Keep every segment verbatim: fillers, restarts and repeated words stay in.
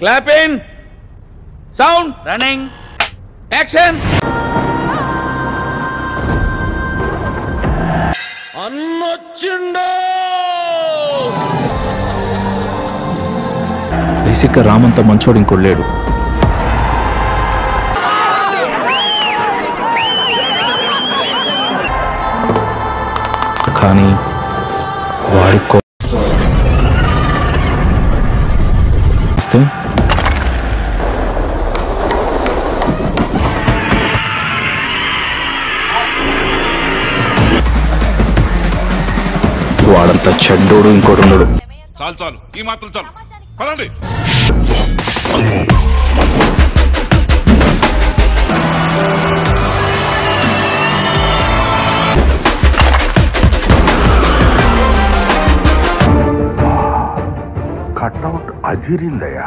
Clap in. Sound. Running. Action. Annochinda. బేసిక్గా రామంత మంచోడు ఇంకొల్లేడు. కానీ వాడి వాడంతా చెడ్డోడు ఇంకోటి ఉండడు. చాలు చాలు ఈ మాత్రం చాలు పదండి. కట్అవుట్ అదిరిందయ్యా.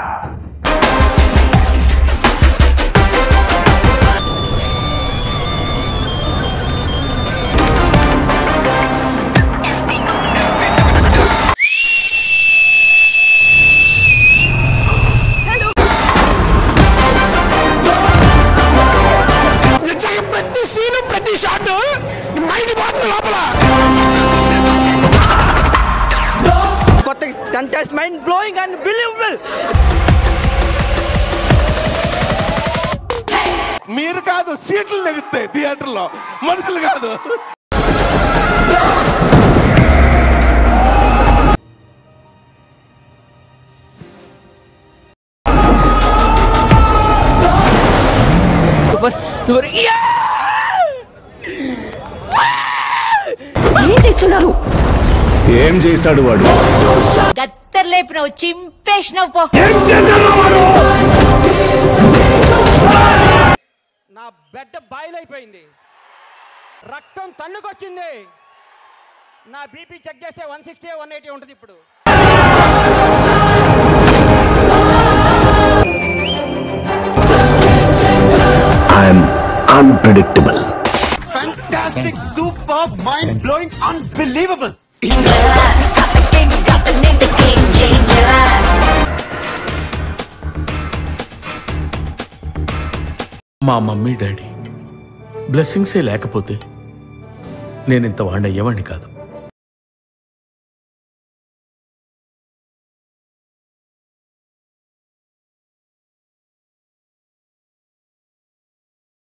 ప్రతి సీను ప్రతి షాట్ మైండ్ బాగుంది లోపల. కొత్త contest mind blowing and believable. మీరు కాదు సీట్లు నెగుతాయి థియేటర్లో, మనుషులు కాదు. ఏం చేస్తున్నారు? ఏం చేశాడు వాడు? గత్తర్ లేపినవు, చింపేసినవు పో. నా బెడ్డ బాయిలైపోయింది, రక్తం తన్నుకొచ్చింది. నా బీపీ చెక్ చేస్తే వన్ సిక్స్టీ వన్ ఎయిటీ ఉంటుంది ఇప్పుడు. I'm unpredictable. Fantastic, superb, mind-blowing, unbelievable. మా మమ్మీ డాడీ బ్లెస్సింగ్సే లేకపోతే నేను ఇంత వాడిని అయ్యేవాడిని కాదు.